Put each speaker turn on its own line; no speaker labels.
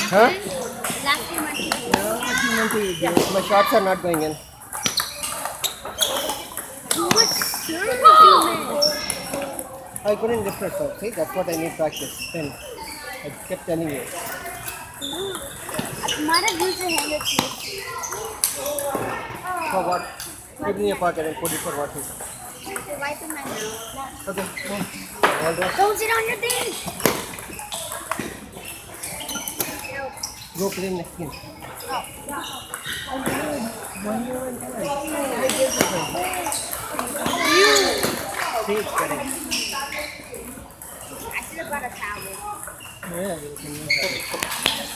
Huh?
Last time I did.
My shots are not going in.
What shirt did you miss?
I couldn't lift it, so see, that's what I need practice. Then I kept telling you.
I might have used a hanger too.
For what? Give me a pocket and put it for washing.
Wiping my mouth.
Okay, come on. All done.
Don't sit on your thing.
Go clean next skin. See, it's correct.
I should have brought a towel.
Yeah, you can use that.